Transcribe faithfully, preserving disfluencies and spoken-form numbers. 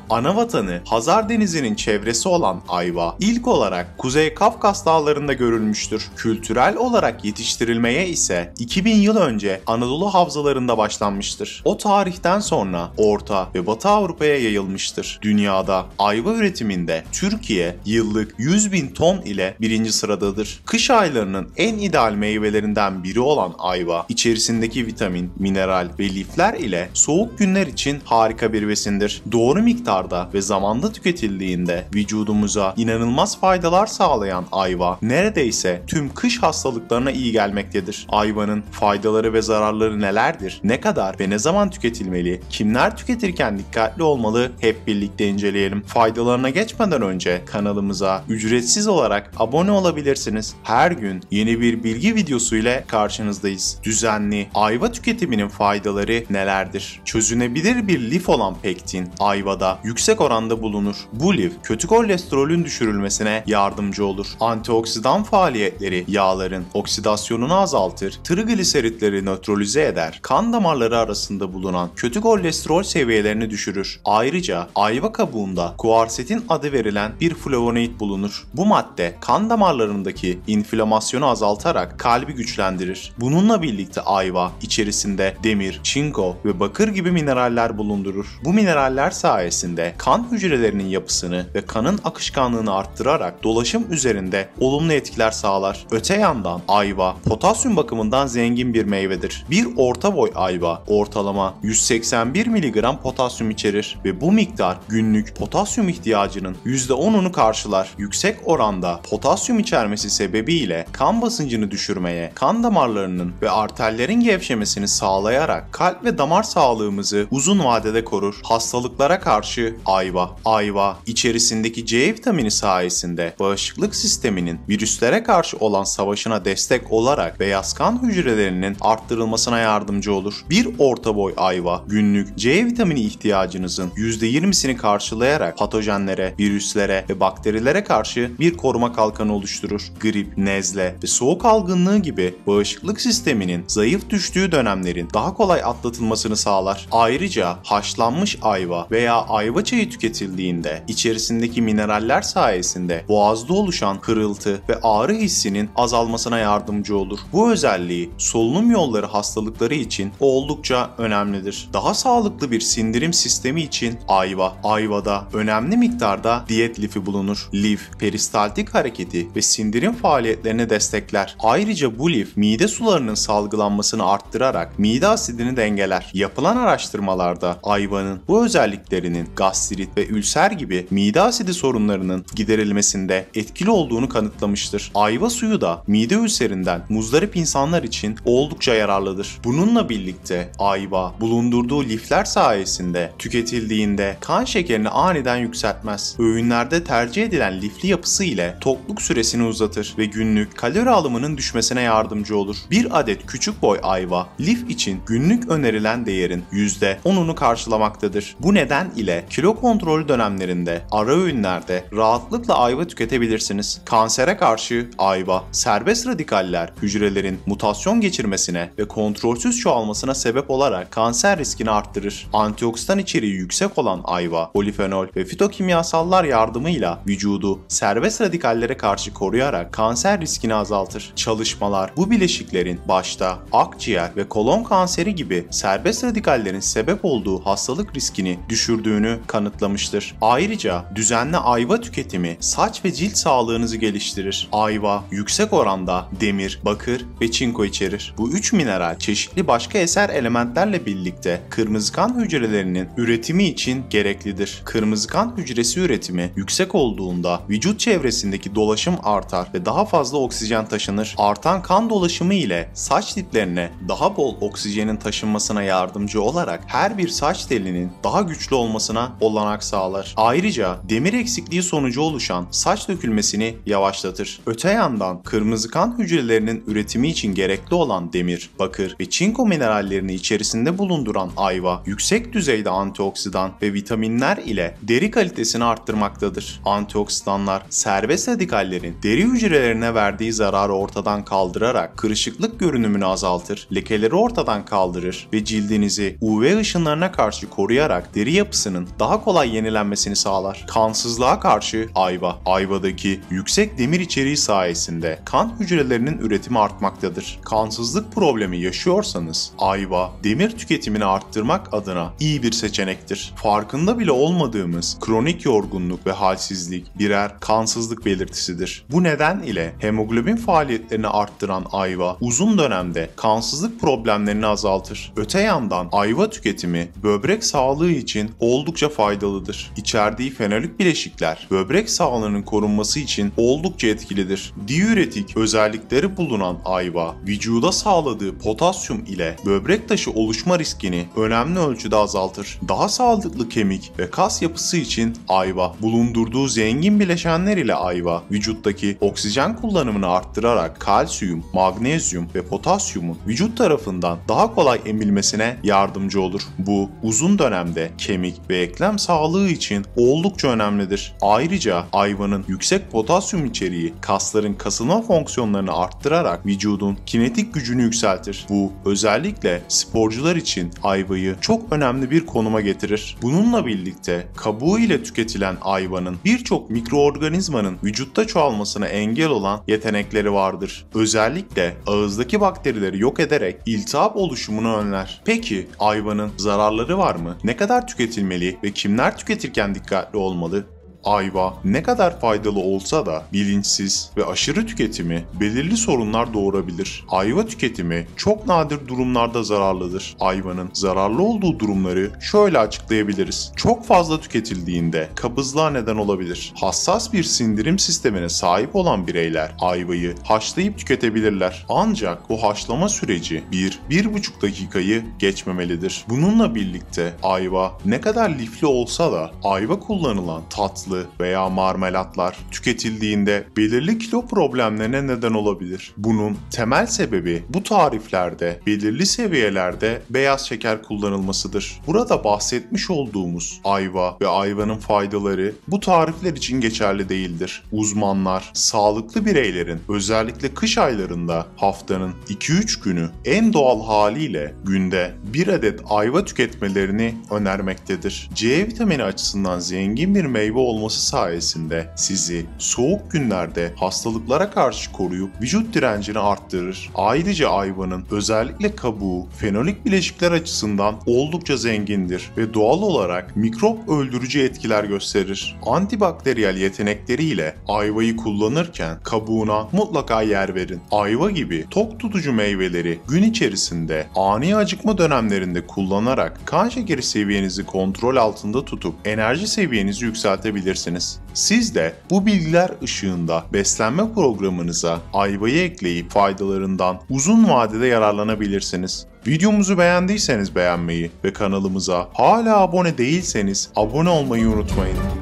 Ana vatanı Hazar Denizi'nin çevresi olan ayva ilk olarak Kuzey Kafkas dağlarında görülmüştür. Kültürel olarak yetiştirilmeye ise iki bin yıl önce Anadolu havzalarında başlanmıştır. O tarihten sonra Orta ve Batı Avrupa'ya yayılmıştır. Dünyada ayva üretiminde Türkiye yıllık yüz bin ton ile birinci sıradadır. Kış aylarının en ideal meyvelerinden biri olan ayva, içerisindeki vitamin, mineral ve lifler ile soğuk günler için harika bir besindir. Doğru miktarda ve zamanda tüketildiğinde vücudumuza inanılmaz faydalar sağlayan ayva, neredeyse tüm kış hastalıklarına iyi gelmektedir. Ayvanın faydaları ve zararları nelerdir? Ne kadar ve ne zaman tüketilmeli? Kimler tüketirken dikkatli olmalı? Hep birlikte inceleyelim. Faydalarına geçmeden önce kanalımıza ücretsiz olarak abone olabilirsiniz. Her gün yeni bir bilgi videosu ile karşınızdayız. Düzenli ayva tüketiminin faydaları nelerdir? Çözünebilir bir lif olan pektin ayvada yüksek oranda bulunur. Bu lif kötü kolesterolün düşürülmesine yardımcı olur. Antioksidan faaliyetleri yağların oksidasyonunu azaltır, trigliseritleri nötralize eder, kan damarları arasında bulunan kötü kolesterol seviyelerini düşürür. Ayrıca ayva kabuğunda kuarsetin adı verilen bir flavonoid bulunur. Bu madde kan damarlarındaki inflamasyonu azaltarak kalbi güçlendirir. Bununla birlikte ayva içerisinde demir, çinko ve bakır gibi mineraller bulundurur. Bu mineraller sayesinde kan hücrelerinin yapısını ve kanın akışkanlığını arttırarak dolaşım üzerinde olumlu etkiler sağlar. Öte yandan ayva potasyum bakımından zengin bir meyvedir. Bir orta boy ayva ortalama yüz seksen bir miligram potasyum içerir ve bu miktar günlük potasyum ihtiyacının yüzde onunu karşılar. Yüksek oranda potasyum içermesi sebebiyle kan basıncını düşürmeye, kan damarlarının ve arterlerin gevşemesini sağlayarak kalp ve damar sağlığımızı uzun vadede korur. Hastalıklara karşı ayva. Ayva içerisindeki C vitamini sayesinde bağışıklık sisteminin virüslere karşı olan savaşına destek olarak beyaz kan hücrelerinin arttırılmasına yardımcı olur. Bir orta boy ayva günlük C vitamini ihtiyacınızın yüzde yirmisini karşılayarak patojenlere, virüslere ve bakterilere karşı bir koruma kalkanı oluşturur. Grip, nezle ve soğuk algınlığı gibi bağışıklık sisteminin zayıf düştüğü dönemlerin daha kolay atlatılmasını sağlar. Ayrıca haşlanmış ayva veya ayva çayı tüketildiğinde içerisindeki mineraller sayesinde boğazda oluşan kırıltı ve ağrı hissinin azalmasına yardımcı olur. Bu özelliği solunum yolları hastalıkları için oldukça önemlidir. Daha sağlıklı bir sindirim sistemi için ayva. Ayvada önemli miktarda diyet lifi bulunur. Lif, peristaltik hareketi ve sindirim faaliyetlerini destekler. Ayrıca bu lif mide sularının salgılanmasını arttırarak mide asidini dengeler. Yapılan araştırmalarda ayvanın bu özelliklerinin gastrit ve ülser gibi mide asidi sorunlarının giderilmesinde etkili olduğunu kanıtlamıştır. Ayva suyu da mide ülserinden muzdarip insanlar için oldukça yararlıdır. Bununla birlikte ayva bulundurduğu lifler sayesinde tüketildiğinde kan şekerini aniden yükseltmez. Öğünlerde tercih edilen lifli yapısı ile tokluk süresini uzatır ve günlük kalori alımının düşmesine yardımcı olur. Bir adet küçük boy ayva lif için günlük önerilen değerin yüzde onunu karşılamaktadır. Bu neden ile kilo kontrolü dönemlerinde ara öğünlerde rahatlıkla ayva tüketebilirsiniz. Kansere karşı ayva serbest radikaller hücrelerin mutasyon geçirmesine ve kontrolsüz çoğalmasına sebep olarak kanser riskini arttırır. Antioksidan içeriği yüksek olan ayva, polifenol ve fitokimyasallar yardımıyla vücudu serbest radikallere karşı koruyarak kanser riskini azaltır. Çalışmalar bu bileşiklerin başta akciğer ve kolon kanseri gibi serbest radikallerin sebep olduğu hastalık riskini düşürdüğünü kanıtlamıştır. Ayrıca düzenli ayva tüketimi saç ve cilt sağlığınızı geliştirir. Ayva yüksek oranda demir, bakır ve çinko içerir. Bu üç mineral çeşitli başka eser elementlerle birlikte kırmızı kan hücrelerinin üretimi için gereklidir. Kırmızı kan hücresi üretimi yüksek olduğunda vücut çevresindeki dolaşım artar ve daha fazla oksijen taşınır. Artan kan dolaşımı ile saç diplerine daha bol oksijenin taşınmasına yardımcı olarak her bir saç telinin daha güçlü olmasına olanak sağlar. Ayrıca demir eksikliği sonucu oluşan saç dökülmesini yavaşlatır. Öte yandan kırmızı kan hücrelerinin üretimi için gerekli olan demir, bakır ve çinko minerallerini içerisinde bulunduran ayva, yüksek düzeyde antioksidan ve vitaminler ile deri kalitesini arttırmaktadır. Antioksidanlar serbest radikallerin deri hücrelerine verdiği zararı ortadan kaldırarak kırışıklık görünümünü azaltır, lekeleri ortadan kaldırır ve cildinizi U V ışınlarına karşı koruyarak deri yapısının daha kolay yenilenmesini sağlar. Kansızlığa karşı ayva, ayvadaki yüksek demir içeriği sayesinde kan hücrelerinin üretimi artmaktadır. Kansızlık problemi yaşıyorsanız ayva, demir tüketimini arttırmak adına iyi bir seçenektir. Farkında bile olmadığımız kronik yorgunluk ve halsizlik birer kansızlık belirtisidir. Bu neden ile hemoglobin faaliyetlerini arttıran ayva uzun dönemde kansızlık problemlerini azaltır. Öte yandan ayva tüketimi böbrek sağlığı için oldukça faydalıdır. İçerdiği fenolik bileşikler böbrek sağlığının korunması için oldukça etkilidir. Diüretik özellikleri bulunan ayva vücuda sağladığı potasyum ile böbrek taşı oluşma riskini önemli ölçüde azaltır. Daha sağlıklı kemik ve kas yapısı için ayva, bulundurduğu zengin bileşenler ile ayva vücuttaki oksijen kullanımını arttırarak kalsiyum, magnezyum ve potasyumun vücut tarafından daha kolay emilmesine yardımcı olur. Bu uzun dönemde kemik ve eklem sağlığı için oldukça önemlidir. Ayrıca ayvanın yüksek potasyum içeriği kasların kasılma fonksiyonlarını arttırarak vücudun kinetik gücünü yükseltir. Bu özellikle sporcular için ayvayı çok önemli bir konuma getirir. Bununla birlikte kabuğu ile tüketilen ayvanın birçok mikroorganizmanın vücutta çoğalmasına engel olan yetenekleri vardır. Özellikle ağızdaki bakterileri yok ederek iltihap oluşumunu önler. Peki ayvanın zararları var mı? Ne kadar tüketilmeli ve kimler tüketirken dikkatli olmalı? Ayva ne kadar faydalı olsa da bilinçsiz ve aşırı tüketimi belirli sorunlar doğurabilir. Ayva tüketimi çok nadir durumlarda zararlıdır. Ayvanın zararlı olduğu durumları şöyle açıklayabiliriz. Çok fazla tüketildiğinde kabızlığa neden olabilir. Hassas bir sindirim sistemine sahip olan bireyler ayvayı haşlayıp tüketebilirler. Ancak bu haşlama süreci bir bir buçuk dakikayı geçmemelidir. Bununla birlikte ayva ne kadar lifli olsa da ayva kullanılan tatlı veya marmelatlar tüketildiğinde belirli kilo problemlerine neden olabilir. Bunun temel sebebi bu tariflerde belirli seviyelerde beyaz şeker kullanılmasıdır. Burada bahsetmiş olduğumuz ayva ve ayvanın faydaları bu tarifler için geçerli değildir. Uzmanlar sağlıklı bireylerin özellikle kış aylarında haftanın iki üç günü en doğal haliyle günde bir adet ayva tüketmelerini önermektedir. C vitamini açısından zengin bir meyve olması sayesinde sizi soğuk günlerde hastalıklara karşı koruyup vücut direncini arttırır. Ayrıca ayvanın özellikle kabuğu fenolik bileşikler açısından oldukça zengindir ve doğal olarak mikrop öldürücü etkiler gösterir. Antibakteriyel yetenekleriyle ayvayı kullanırken kabuğuna mutlaka yer verin. Ayva gibi tok tutucu meyveleri gün içerisinde ani acıkma dönemlerinde kullanarak kan şekeri seviyenizi kontrol altında tutup enerji seviyenizi yükseltebilirsiniz. Siz de bu bilgiler ışığında beslenme programınıza ayvayı ekleyip faydalarından uzun vadede yararlanabilirsiniz. Videomuzu beğendiyseniz beğenmeyi ve kanalımıza hala abone değilseniz abone olmayı unutmayın.